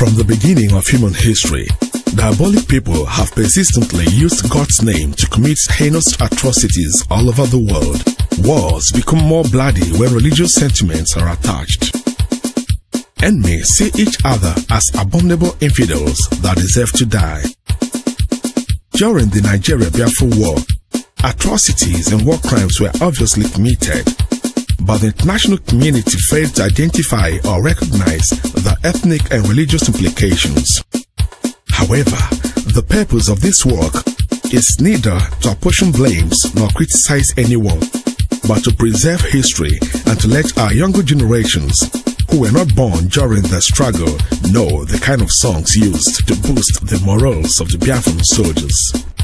From the beginning of human history, diabolic people have persistently used God's name to commit heinous atrocities all over the world. Wars become more bloody when religious sentiments are attached. Enemies see each other as abominable infidels that deserve to die. During the Nigeria-Biafra War, atrocities and war crimes were obviously committed, but the international community failed to identify or recognize the ethnic and religious implications. However, the purpose of this work is neither to apportion blames nor criticize anyone, but to preserve history and to let our younger generations who were not born during the struggle know the kind of songs used to boost the morals of the Biafran soldiers.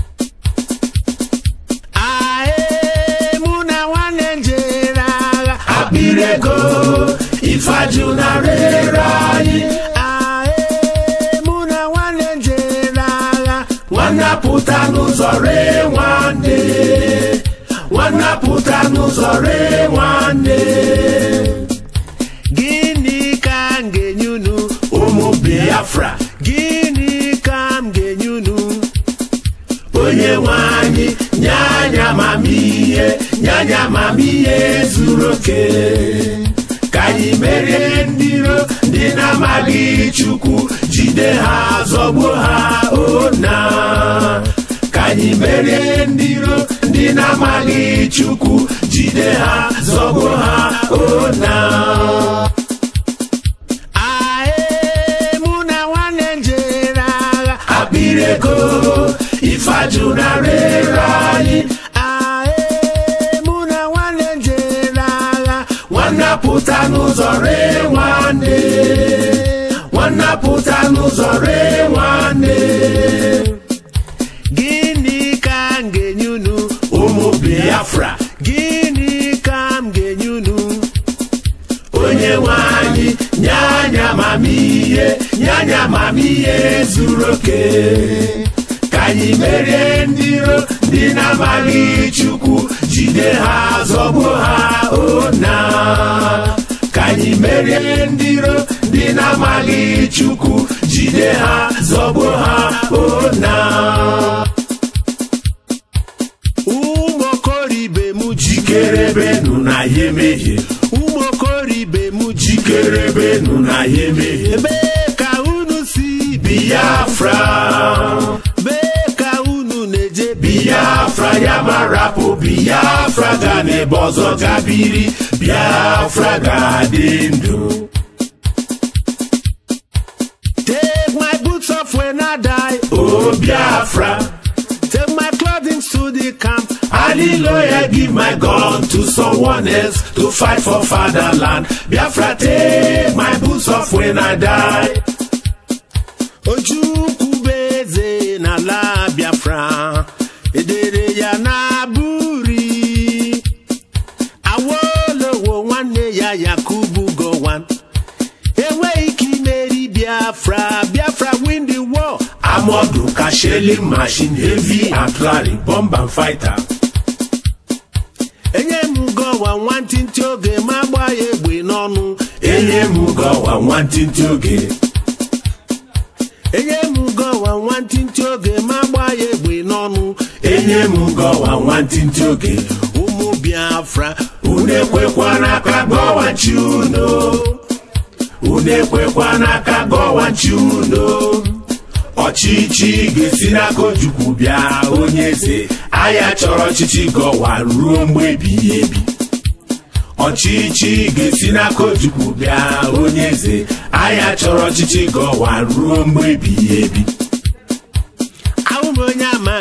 Abirego ifajuna rerani muna wanenjera wanaputa nuzore wande gini kangenyunu umu Biafra gini kamgenyunu onye wanyi nyanya mamiye zuroke kanyi mere ndiro ndina magi chukwu jide ha zogbo ha ona kanyi mere ndiro ndina magi chukwu jide ha zogbo ha ona muna wanenjera abirego ifajuna rerani wanaputa nuzore wande gini kangenyunu umu Biafra gini kamgenyunu onye wanyi nyanya mamiye zuroke kanyi mere ndiro ndina magi chukwu jide ha zogbo ha ona kanyi mere ndiro ndina magi chukwu jide ha zogbo ha ona umokoribe mu jikerebe nuna yemeye umokoribe mu jikerebe nuna yemeye beka unu si Biafra Biafra yamarapo Biafra gane bozo gabiri Biafra gadendo. Take my boots off when I die, oh Biafra. Take my clothing to the camp. Hallelujah, give my gun to someone else to fight for fatherland. Biafra, take my boots off when I die. Ojukubeze na la Biafra. Edere ya na buri awolo nwanne ya Yakubu Gowon ewe ikimeri Biafra win the war. Amodu ka shelling machine, heavy artillery, bomb and fighter. Enye Gowon wantinti oge magba egbe n'onu. Enye Gowon wantinti oge. Enye Gowon wantinti oge magba egbe n'onu. Enye Gowon wantinti oge. Umu Biafra unekwekwa n'aka Gowon chuno. Unekwekwa n'aka Gowon chuno. Ọchịchị ga-esi n'aka Ojukwu bịa onye eze. Aya chọrọ ọchịchị Gowon ruo mgbe ebighị ebi. Ọchịchị ga-esi n'aka Ojukwu bịa onye eze. Aya chọrọ ọchịchị Gowon ruo mgbe ebighị ebi. Abụ m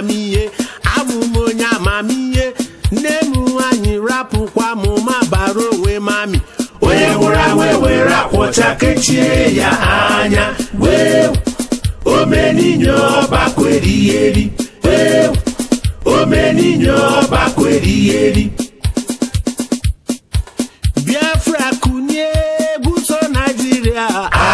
onye amamihe, nne m anyị rapụkwa m ma bara onwe mami. Onye nwụrụ anwụ were akwụcha kechie ya anya. Omeninyo bakweri eri. Omeninyo bakweri eri. Biafra kunye buso Nigeria.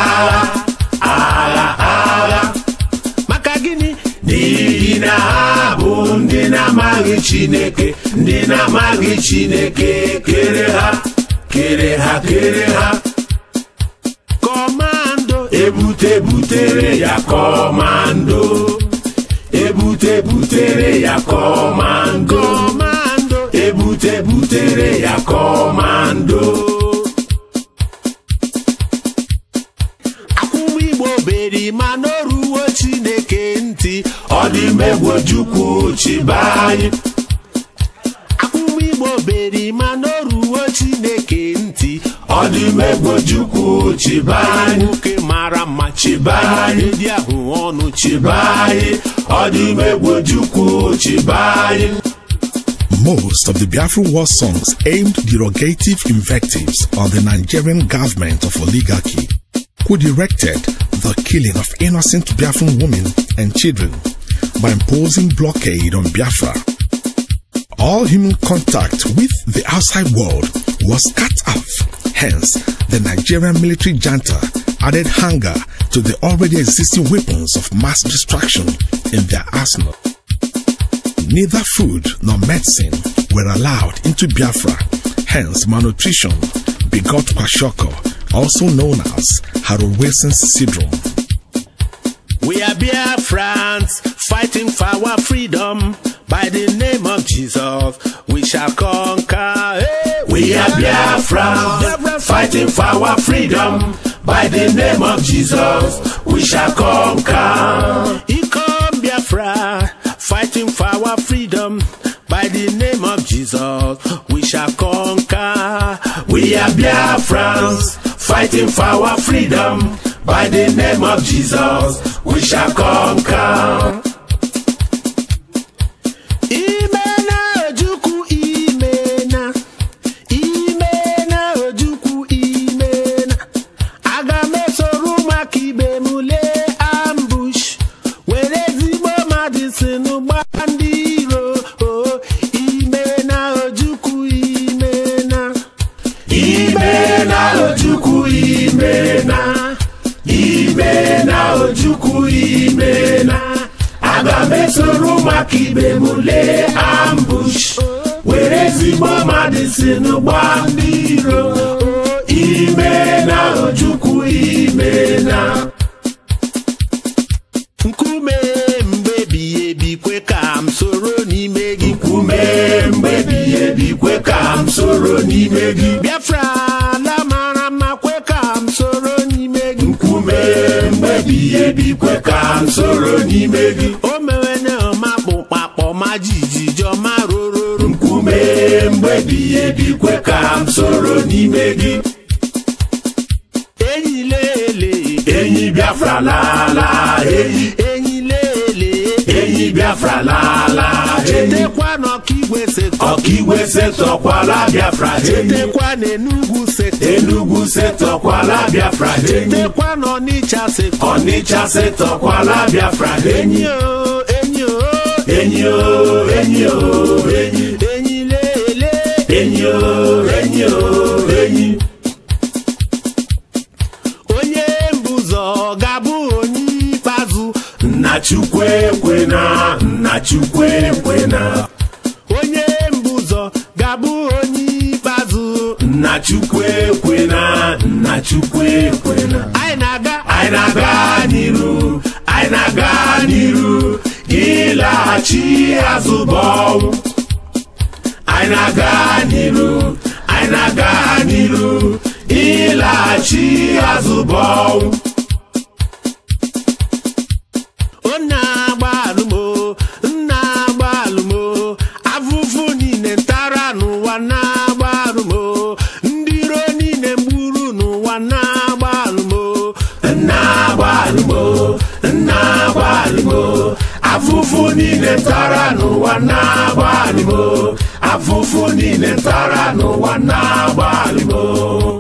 Maka gini? Ndị na-abụ ndị na-amaghị Chineke, ndị na-amaghị Chineke, kere ha. Commando ebute butere ya komando, ebute butere ya komando, ebute butere ya komando. Akwụkwọ Igbo beri ma n'oruwo Chineke ntị, ọ dị megwo Chukwu chibayi. Akwụkwọ Igbo beri ma n'oruwo Chineke ntị, ọ dị megwo Chukwu chibayi. Nwoke mara mma chibayi, ndị ahụ ọnụ chibayi, ọ dị megwo Chukwu chibayi. Most of the Biafran war songs aimed derogative invectives on the Nigerian government of oligarchy, who directed the killing of innocent Biafran women and children by imposing blockade on Biafra. All human contact with the outside world was cut off. Hence, the Nigerian military junta added hunger to the already existing weapons of mass destruction in their arsenal. Neither food nor medicine were allowed into Biafra. Hence, malnutrition begot kwashiorkor, also known as Harold Wilson's syndrome. We are Biafrans fighting for our freedom. By the name of Jesus, we shall conquer. Hey, we are Biafrans fighting for our freedom. By the name of Jesus, we shall conquer. Ikom Biafra fighting for our freedom. By the name of Jesus, we shall conquer. We are Biafrans fighting for our freedom. By the name of Jesus, we shall conquer. Imena Ojukwu imena, imena Ojukwu imena. Agamesoru makibe mule ambush, werezigbo madisinu bandiro. Imena Ojukwu imena, imena Ojukwu imena. Imena Ojukwu imena. Agamesoru makibe mule ambush, werezigbo madisinu bandiro. Imena Ojukwu imena. Nkume mbebi ebikwe ka m soro n'ime gị. Nkume mbebi ebikwe ka m soro n'ime gị. Biafra la mara mma kwe ka m soro n'ime gị. Nkume mbebi ebikwe ka m soro n'ime gị. O mewene ọma kpụkpakpọ ma jijiji ọma rororo. Nkume mbebi ebikwe ka m soro n'ime gị. Enyi lele, enyi Biafra lala, enyi lele, enyi Biafra lala. Chetekwa n'Ọkigwe Seto, Ọkigwe Seto kwala Biafra. Chetekwa n'Enugu Seto, Enugu Seto kwala Biafra. Chetekwa n'Ọnịcha Seto, Ọnịcha Seto kwala Biafra. Enyi o, enyi o, enyi o, enyi o, enyi, enyi lele, enyi o, enyi o, enyi. Nnachukwu ekwena, Nnachukwu ekwena. Onye mbuzo gabu onye ikpeazụ. Nnachukwu ekwena, Nnachukwu ekwena. Anyị na-aga n'iru, anyị na-aga n'iru. Ịlaghachi azụ bụ ọnwụ. Anyị na-aga n'iru, anyị na-aga n'iru. Ịlaghachi azụ bụ ọnwụ. Afụfụ niile ntara n'ụwa na-agbalụ mo, ndị iro niile mgburu n'ụwa na-agbalụ mo, na-agbalụ mo, na-agbalụ mo. Afụfụ niile ntara n'ụwa na-agbalụ mo, afụfụ niile ntara n'ụwa na-agbalụ mo.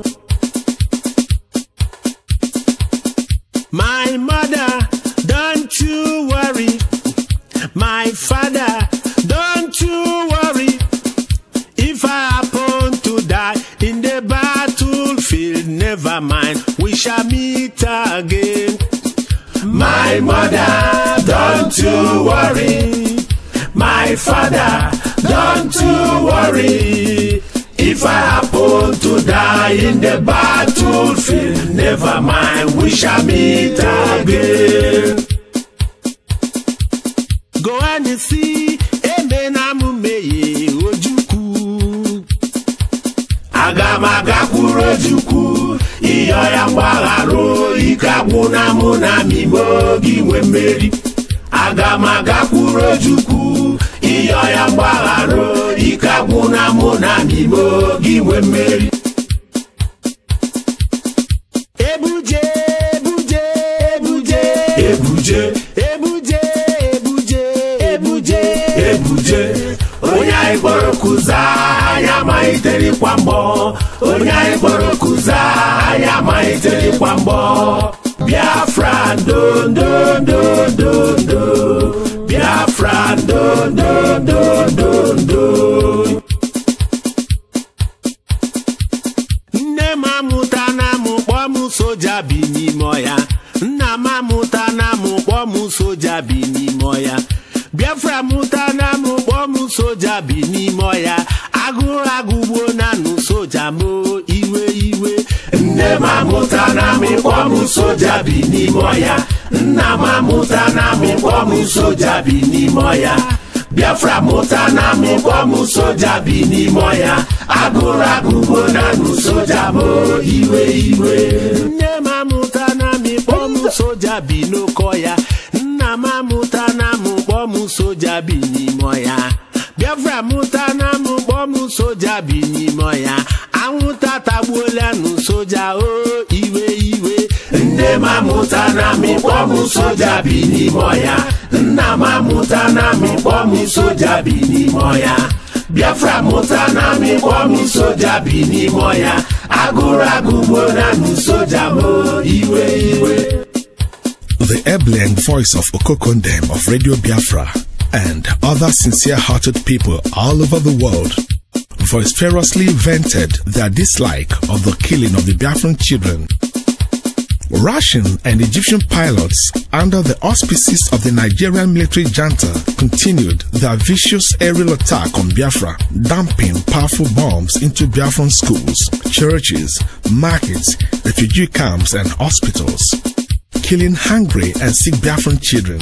My mother, don't you worry. My father, don't you worry. If I happen to die in the battlefield, never mind, we shall meet again. My mother, don't you worry. My father, don't you worry. If I happen to die in the battlefield, never mind, we shall meet again. Go and see Emenamumeye Ojukwu. Agamaga kwuru Ojukwu, iyo ya mgbagharo ikagbu na mụ na mimo gị nwe mmeri. Agamaga kwuru Ojukwu, iyo ya mgbagharo ikagbu na mụ na mimo gị nwe mmeri. Ebuje, ebuje, ebuje, ebuje, ebuje, ebuje, ebuje, ebuje. Onye anyị kpọrọ kuza ya maitere kwa mbọ. Onye anyị kpọrọ kuza ya maitere kwa mbọ. Biafra do do do do do. Biafra do do do do do. Nne mamuta na mukpọ mu soja bi n'ime ọya. Nna mamuta na mukpọ mu soja bi n'ime ọya. Biafra muta na mukpọ mu soja bi n'ime ọya. Agụrụ agụgbo na nụ soja mo iwe iwe. Nne mamuta na mukpọ mu soja bi n'ime ọya. Nna mamuta na mukpọ mu soja bi n'ime ọya. Biafra muta na mukpọ mu soja bi n'ime ọya. Agụrụ agụgbo na nụ soja mo iwe iwe. Nne mamuta na mukpọ mu soja bi n'oke ọya. Nna mamuta na mukpọ mu soja bi n'ime ọya. Biafra muta na mukpọ mu soja bi n'ime ọya. Anwụnta tagbuola nụ soja o iwe iwe. Nne mamuta na mukpọ mu soja bi n'ime ọya. Nna mamuta na mukpọ mu soja bi n'ime ọya. Biafra muta na mukpọ mu soja bi n'ime ọya. Agụrụ agụgbo na nụ soja mo iwe iwe. The ebullient voice of Okokondem of Radio Biafra and other sincere-hearted people all over the world vociferously vented their dislike of the killing of the Biafran children. Russian and Egyptian pilots under the auspices of the Nigerian military junta continued their vicious aerial attack on Biafra, dumping powerful bombs into Biafran schools, churches, markets, refugee camps and hospitals, killing hungry and sick Biafran children.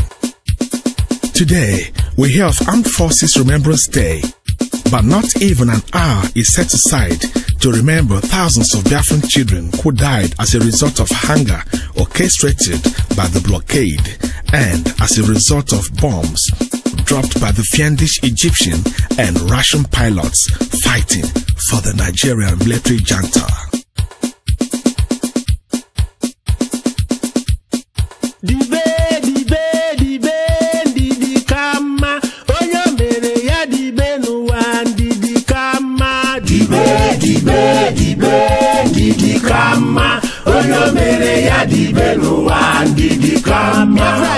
Today, we hear of Armed Forces Remembrance Day, but not even an hour is set aside to remember thousands of Biafran children who died as a result of hunger orchestrated by the blockade and as a result of bombs dropped by the fiendish Egyptian and Russian pilots fighting for the Nigerian military junta. Didi kama onyo mere ya dibe n'ụwa didi kama.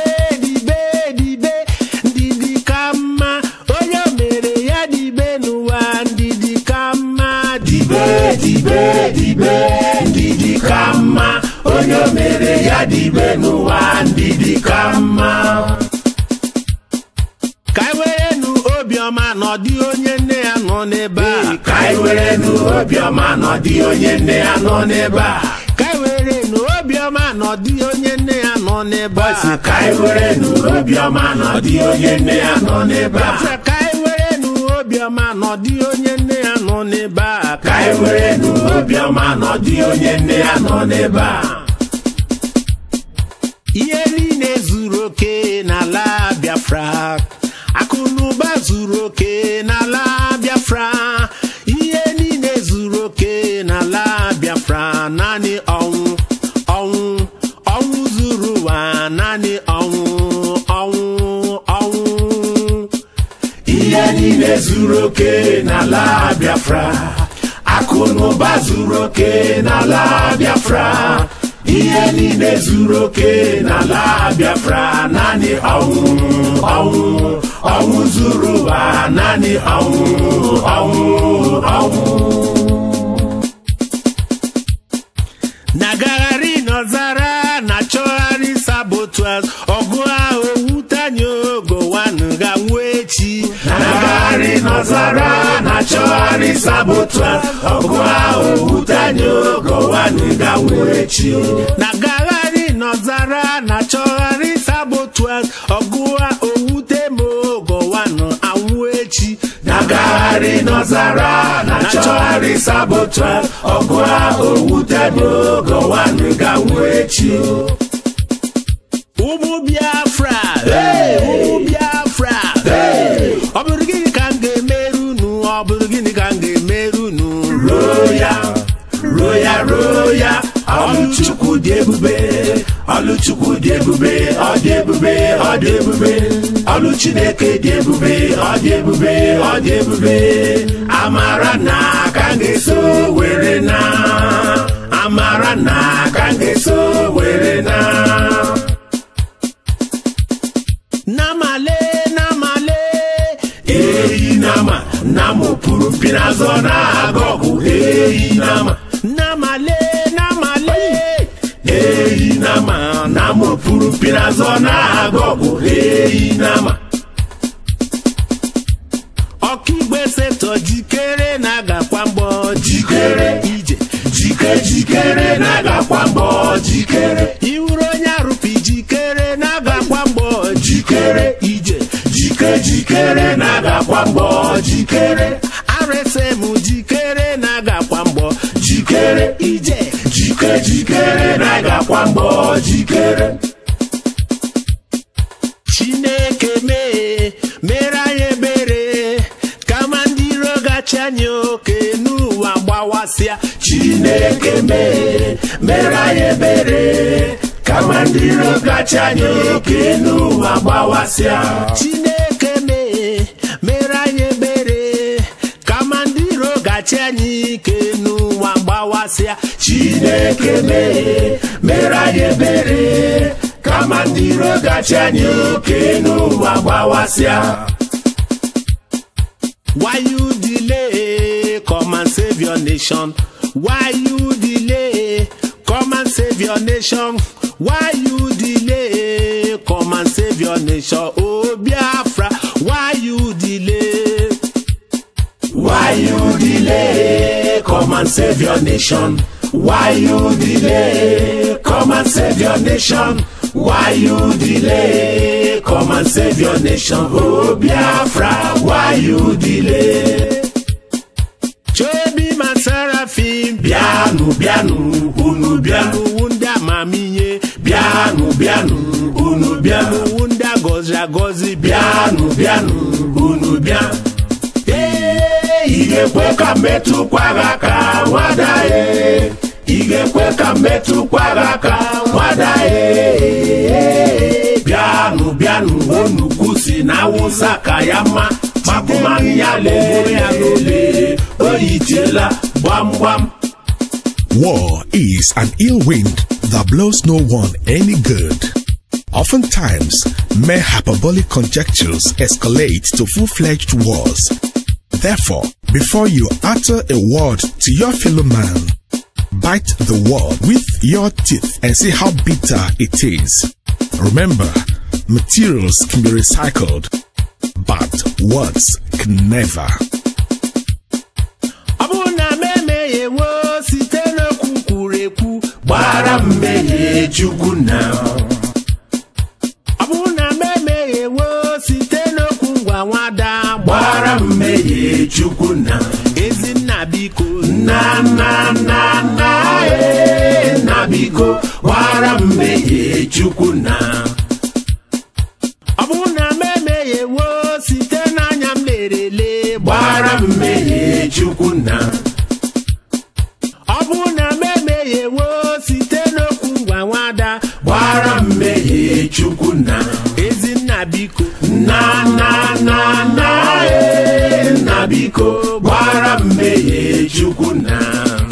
Didi kama onyo mere ya dibe n'ụwa didi kama. Didi kama onyo mere ya dibe n'ụwa didi kama. Kaiwerenu obiọma nọdị onye nne ya nọ n'ebe a. Kaiwerenu obiọma nọdị onye nne ya nọ n'ebe a. Kaiwerenu obiọma nọdị onye nne ya nọ n'ebe a. Kaiwerenu obiọma nọdị onye nne ya nọ n'ebe a. Kaiwerenu obiọma nọdị onye nne ya nọ n'ebe a. Kaiwerenu obiọma nọdị onye nne ya nọ n'ebe a. Ihe niile zuru oke n'ala Biafra. Akụnụba zuru oke n'ala Biafra. Ihe niile zuru oke n'ala Biafra. Naanị ọnwụ zuru ụwa. Naanị ọnwụ. Ihe niile zuru oke n'ala Biafra. Akụnụba zuru oke n'ala Biafra. Ihe niile zuru oke n'ala Biafra. Naanị ọnwụ zuru ụwa. Naanị ọnwụ. Nagagharị n'ọzara na-achọgharị ọgụ ahụ wutanye ogo wanụ ga nwa echi. Nagagharị n'ọzara nọzara na chọgharị sabotua ọgụ ahụ wutanyo gọwanụ ga-nwere chi na gagharị nọzara na chọgharị sabotua ọgụ ahụ wute mo gọwanụ anwụ echi na gagharị nọzara na chọgharị sabotua ọgụ ahụ wutanyo gọwanụ ga-nwere chi ụmụ Biafra ụmụ Biafra ọ bụrụ gịnị ka m ga-emerụ unu ọ bụrụ gịnị ka m ga-emerụ unu roya Ọlụchukwu dị ebube Ọlụchukwu dị ebube ọ dị ebube ọ dị ebube ọlụ Chineke dị ebube ọ dị ebube ọ dị ebube amara na ka m ga-eso were na amara na ka m ga-eso were na namale eyi nama namu puru pinazo na agogu eyi nama namale eyi nama namu puru pinazo na agogu eyi nama ọkigbe seto jikere na-agakwa mbọ jikere ije jikere na-agakwa mbọ jikere iwuru onye arụpi jikere na-agakwa mbọ jikere ije jikere na-agakwa mbọ jikere RSM jikere na-agakwa mbọ jikere ije jikere na-agakwa mbọ jikere Chineke mere anyị ebere kama ndị iro gachi anyị oke n'ụwa gbawasịa Chineke mere anyị ebere kama ndị iro gachi anyị oke n'ụwa gbawasịa Chineke mere anyị ebere kama ndị iro gachi anyị ike n'ụwa gbawasịa Chineke mere anyị ebere kama ndị iro gachi anyị oke n'ụwa gbawasịa Why you delay? Come and save your nation. Why you delay? Come and save your nation. Why you delay? Come and save your nation. Oh Biafra, why you delay? Why you delay? Come and save your nation. Why you delay? Come and save your nation. Why you delay? Come and save your nation. Oh Biafra, why you delay? Chobi Seraphim, bianu, unu bianu, wunda mamiye, bianu, unu bianu, wunda gozi, bianu, unu bianu. Igekwe ka metu kwagaka wadae. Igekwe ka metu kwagaka wadae. Bianu, onu kusi na wusaka yama. Makumani ya lele, oyitela, bam. War is an ill wind that blows no one any good. Oftentimes, mere hyperbolic conjectures escalate to full-fledged wars. Therefore, before you utter a word to your fellow man, bite the word with your teeth and see how bitter it is. Remember, materials can be recycled, but words can never. Gbara mmehie Chukwu na Abuna mmehie wo site n'okwu ngwa nwada gbara mmehie Chukwu na Ezinna biko na biko gbara mmehie Chukwu na Abuna mmehie wo site n'anya m lerele gbara mmehie Chukwu na Abuna mmehie wo site n'okwu ngwa nwada gbara mmehie Chukwu na Ezinna biko na biko gbara mmehie Chukwu na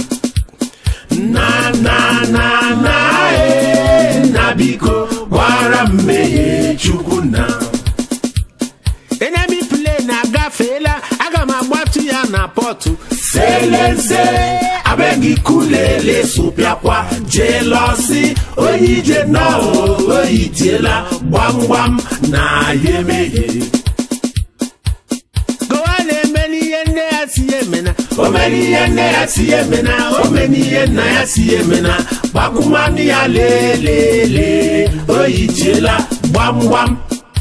biko gbara mmehie Chukwu na enemy plane agafela aga m agbatu ya na portu selense abegi kulele supiakwa jealousy oyije no oyitiela gbam na yemeye go on Yemena, Omeni Yene Yemena, Omeni Yena Yemena, Bakumani le, Oyichela, Wam Wam.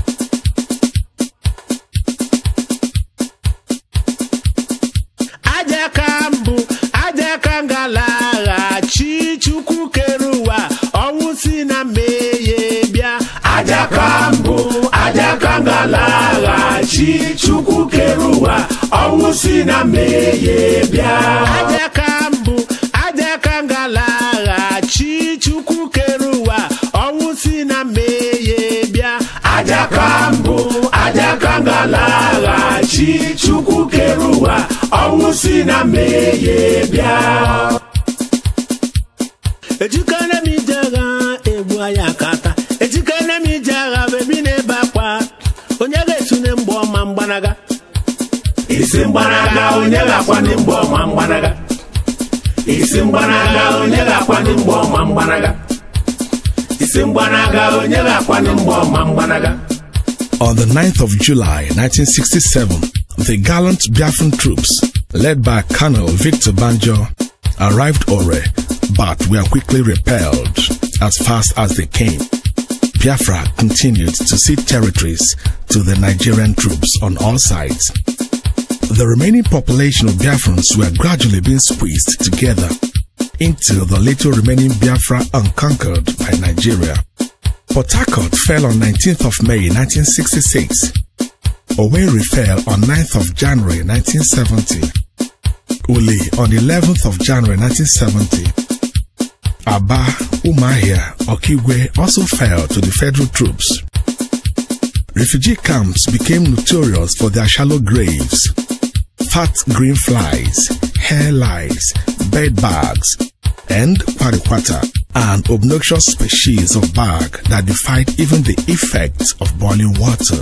Ajakambu, Ajakangala, Chichuku Keruwa, Owusina Meye Bia. Ajakambu, Ajakangala, Chichuku Keruwa, Owusina Meye Bia. Ajakambu, Ajakangala, Chichuku Keruwa, Owusina Meye Bia. Ajakambu, Ajakangala, Chichuku Keruwa, Owusina Meye Bia. Ejukana mi jaga ebu ayakata. Ejukana mi jaga bebi ne bakwa. Onyega esune mbo mambanaga. Isimbanaga onyega kwani mbo mambanaga. Isimbanaga onyega kwani mbo mambanaga. Isimbanaga onyega kwani mbo mambanaga. On the 9th of July 1967, the gallant Biafran troops, led by Colonel Victor Banjo, arrived Ore, but were quickly repelled as fast as they came. Biafra continued to cede territories to the Nigerian troops on all sides. The remaining population of Biafrans were gradually being squeezed together into the little remaining Biafra unconquered by Nigeria. Port Harcourt fell on 19th of May 1966. Owerri fell on 9th of January 1970. Uli on 11th of January 1970. Aba, Umahia, Okigwe also fell to the federal troops. Refugee camps became notorious for their shallow graves, fat green flies, hair lice, bed bugs, and kwarikwata, an obnoxious species of bug that defied even the effects of boiling water.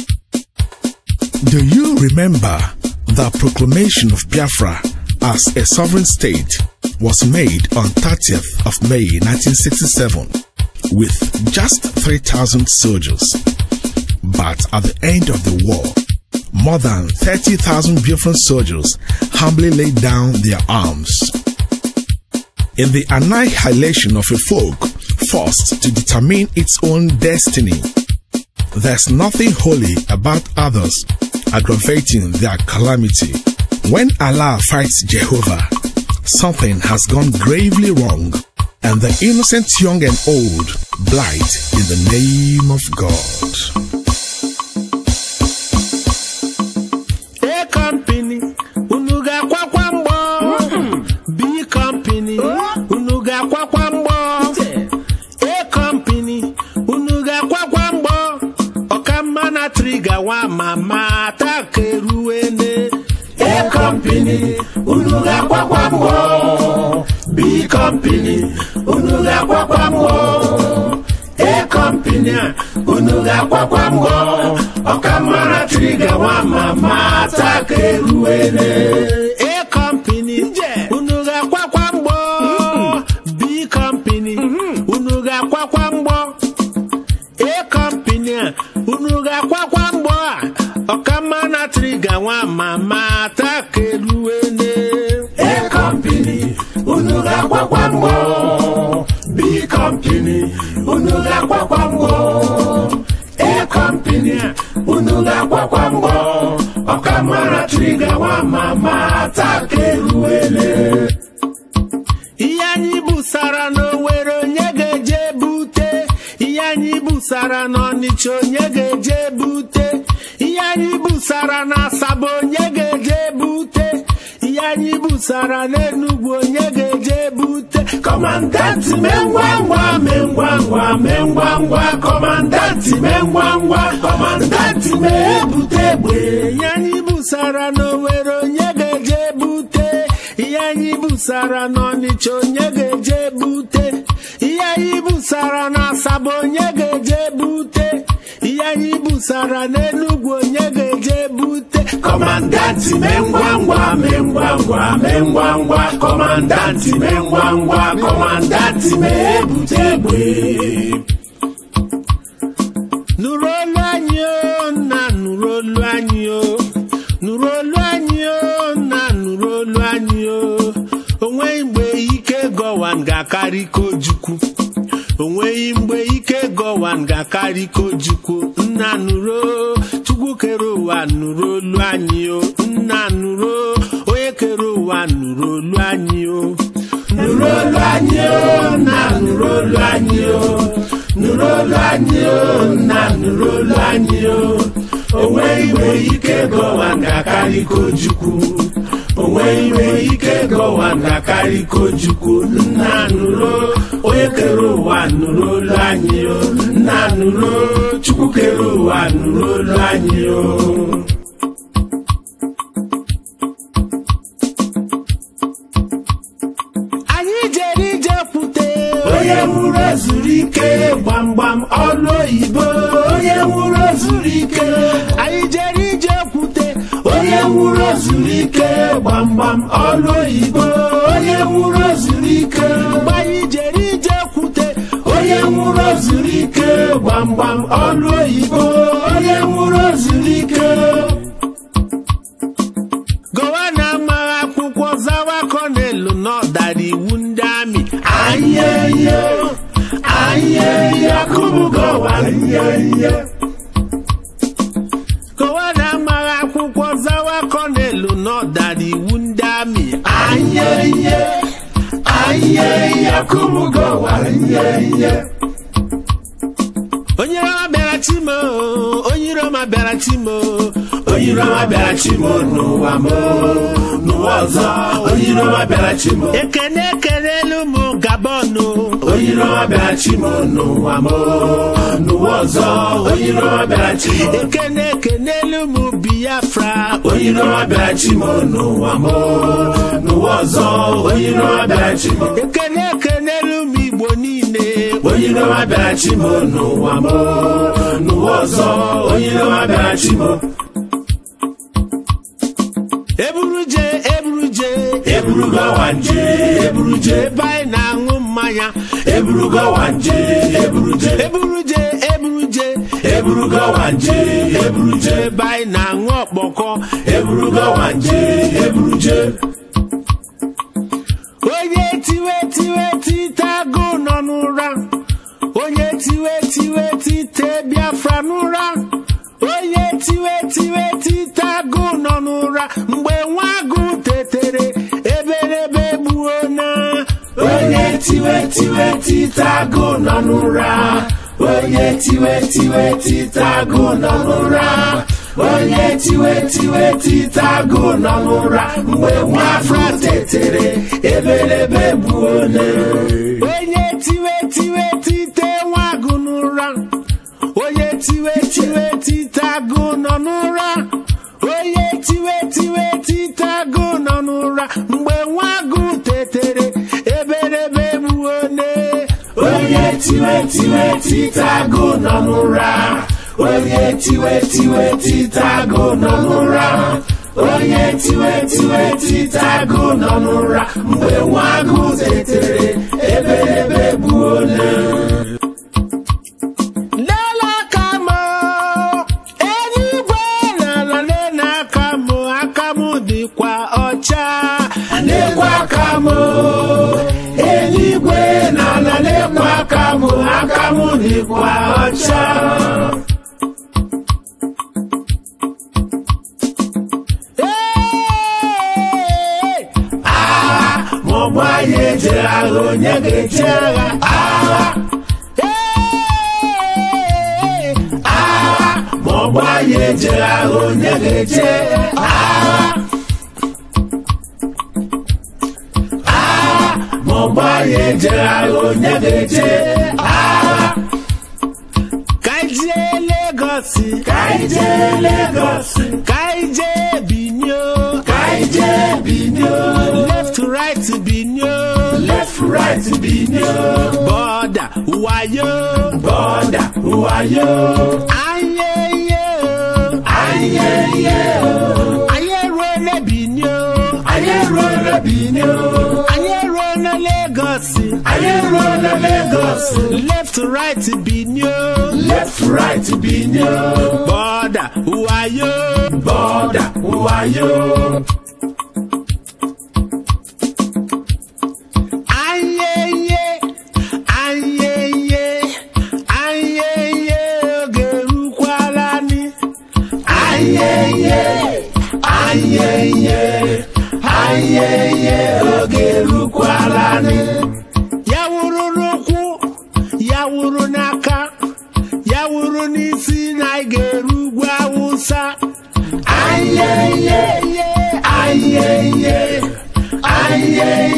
Do you remember the proclamation of Biafra as a sovereign state was made on 30th of May 1967 with just 3,000 soldiers? But at the end of the war, more than 30,000 Biafran soldiers humbly laid down their arms. In the annihilation of a folk forced to determine its own destiny, there's nothing holy about others aggravating their calamity. When Allah fights Jehovah, something has gone gravely wrong, and the innocent young and old blight in the name of God. A company, unuga kwakwambo. B company, unuga kwakwambo. A company, unuga kwakwambo. Okamana trigger wa mama takeruene. A company, unuga kwakwambo. B company, unuga kwakwambo. A company, unuga kwakwambo. Okamana trigger wa mama takeruene. A company, unuga kwakwambo. B company, unuga kwakwambo. A company, unuga kwakwambo. Okamana trigger wa mama takeruene. A company, unuga kwakwambo. B company, unuga kwakwambo. A company, unuga kwakwambo. Okamana trigger wa mama takeruene. Iyanyi busara no wero nyegeje bute. Iyanyi busara no nicho nyegeje bute. Iyanyi busara na sabo nyegeje bute. Iyanyi busara n'Enugu nyegeje bute. Commandant mengwangwa, mengwangwa, mengwangwa. Commandant mengwangwa, commandant mebute bwe. Iyanyi busara no wero nyegeje bute. Iyanyi busara no nicho nyegeje bute. Iyanyi busara na sabo nyegeje bute. Iyanyi busara n'Enugu nyegeje bute. Commandant mengwangwa, mengwangwa, mengwangwa. Commandant mengwangwa, commandant mebute bwe. Nurolwanyo na nurolwanyo. Nurolwanyo na Gọwan ga-akarị Ojukwu onweghị mgbe ike Gọwan ga-akarị Ojukwu nna nụrụ Chukwu kere ụwa nụrụ olu anyị o nna nụrụ onye kere ụwa nụrụ olu anyị o nụrụ olu anyị o nna nụrụ olu anyị o nụrụ olu anyị o nna nụrụ olu anyị o onweghị mgbe ike Gọwan ga-akarị Ojukwu onweghị mgbe ike Gọwan ga-akarị Ojukwu nna nụrụ onye kere ụwa nụrụ olu anyị o nna nụrụ Chukwu kere ụwa nụrụ olu anyị o anyị jere ijekwute onye nwụrụ ezuru ike gbamgbam ọlụ oyibo onye nwụrụ ezuru ike anyị jere ijekwute onye nwụrụ ezuru ike gbamgbam ọlụ oyibo onye nwụrụ ezuru ike mgbe anyị jere ijekwute onye nwụrụ ezuru ike gbamgbam ọlụ oyibo onye nwụrụ ezuru ike Gọwan amaghị akwụkwọ zawa Kọnel n'ọdara iwu ndị amị anyeye akụbụ Gọwan Gọwan amaghị akwụkwọ zawa Kọnel n'ọdara iwu ndị amị anyeye akụbụ Gọwan onye Roma bịara chimo onye Roma bịara chimo onye Roma bịara chimo n'ụwa m n'ụwa ọzọ onye Roma bịara chimo ekene ekenelu m Gabon onye Roma bịara chimo n'ụwa m n'ụwa ọzọ onye Roma bịara chimo ekene ekenelu m Biafra onye Roma bịara chimo n'ụwa m n'ụwa ọzọ onye Roma bịara chimo ekene ekenelu m Igbo niile onye Roma bịara chimo n'ụwa m n'ụwa ọzọ onye Roma bịara chimo eburu Gọwan jee ebe anyị na-aṅụ mmanya eburu Gọwan jee eburu Gọwan jee ebe anyị na-aṅụ ọkpọkọ eburu Gọwan jee onye tiwe tite agụ nọ n'ụra onye tiwe tite Biafra n'ụra onye tiwe tite agụ nọ n'ụra mgbe nwa agụ tetere eberebe gbuo na onye tiwe tite agụ nọ n'ụra onye tiwe tite agụ nọ n'ụra onye tiwe tite agụ nọ n'ụra mgbe nwa Afra tetere eberebe gbuo na onye tiwe tite nwa agụ n'ụra onye tiwe tite agụ nọ n'ụra onye tiwe tite agụ nọ n'ụra mgbe nwa agụ tetere eberebe gbuo na onye tiwe tite agụ nọ n'ụra onye tiwe tite agụ nọ n'ụra onye tiwe tite agụ nọ n'ụra mgbe nwa agụ tetere eberebe gbuo na eluigwe n'ala lekwa akamụ dịkwa ọcha maọbụ anyị ejere agha onye ga-eje agha maọbụ anyị ejere agha onye ga-eje maọbụ anyị ejere agha onye ga-eje ka anyị jee Lagos ka anyị jee Benue left to right Benue border Uwayo ayeye anyị eruola Benue anyị eruola Lagos left to right Benue border Uwayo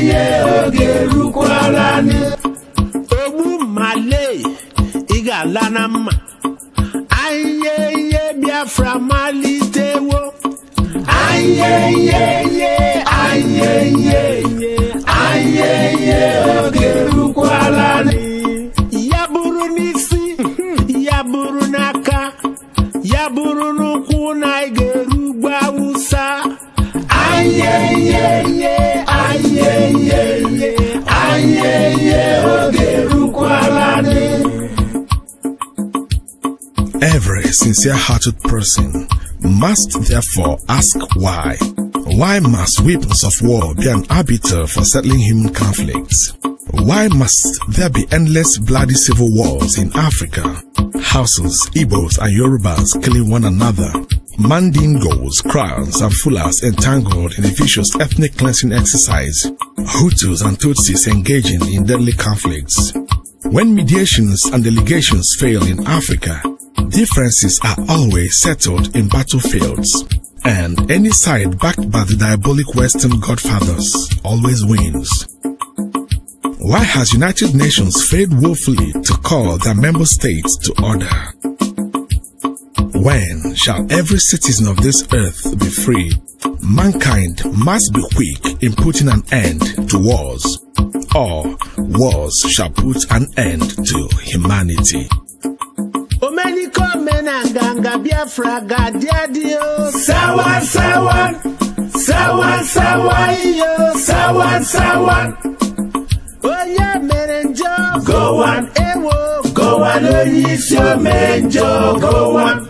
oge rukwalani ogbu male iga lana mma ayeye Biafra malitewo ayeye oge rukwalani ya buru n'isi ya buru n'aka ya buru n'ụkwụ na igeru Awụsa ayeye oge rukwalani. Every sincere-hearted person must therefore ask why. Why must weapons of war be an arbiter for settling human conflicts? Why must there be endless bloody civil wars in Africa? Hausas, Igbos and Yorubas killing one another. Mandingos, Krans and Fulas entangled in a vicious ethnic cleansing exercise. Hutus and Tutsis engaging in deadly conflicts. When mediations and delegations fail in Africa, differences are always settled in battlefields, and any side backed by the diabolic Western godfathers always wins. Why has United Nations failed woefully to call their member states to order? When shall every citizen of this earth be free? Mankind must be quick in putting an end to wars, or wars shall put an end to humanity. Omeniko menanganga Biafra gadiadio sawan sawan sawan sawan yo sawan sawan oye merenjo go on ewo go on oyisio menjo go on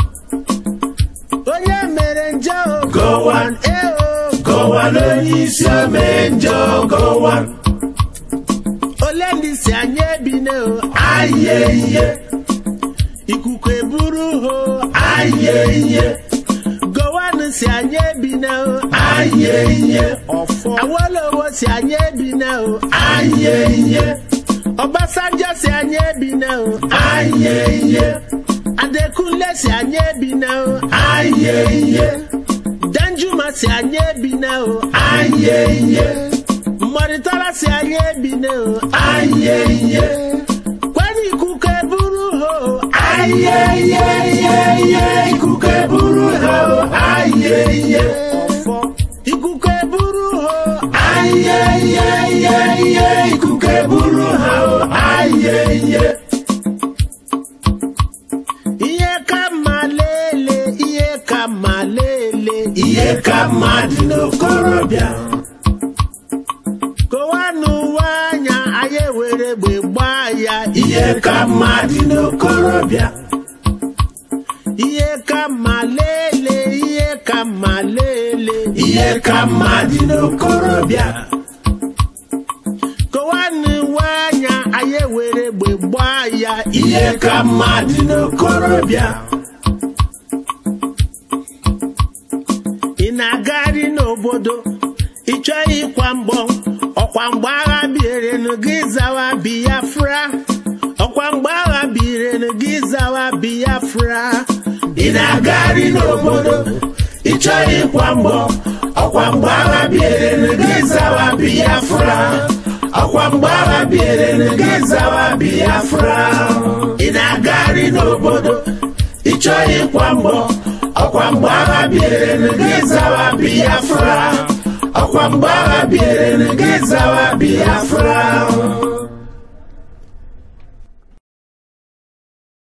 oye merenjo go on ewo go on oyisio menjo go on olendisi anyebino ayeye ikuku eburu ho ayeye gowanu si anye bina ho ayeye ofo Awolowo si anye bina ho ayeye Obasanjo si anye bina ho ayeye Adekunle si anye bina ho ayeye Danjuma si anye bina ho ayeye Murtala si anye bina ho ayeye Kwani ikuku eburu ho ayeye ikuku eburu ho ayeye ikuku eburu ho ayeye ikuku eburu ho ayeye iye kama n'okorobịa kowanu wanya aye were gbegba ya iye kama n'okorobịa iye kama lele iye kama n'okorobịa kowanu wanya aye were gbegba ya iye kama n'okorobịa inagari n'obodo ichọ ikwa mbọ ọkwa mgbe agha biere n'gị zawa Biafra ọkwa mgbe agha biere n'gị zawa Biafra inagari n'obodo ichọ ikwa mbọ ọkwa mgbe agha biere n'gị zawa Biafra ọkwa mgbe agha biere n'gị zawa Biafra inagari n'obodo ichọ ikwa mbọ ọkwa mgbe agha biere n'gị zawa Biafra ọkwa mgbe agha biere n'gị zawa Biafra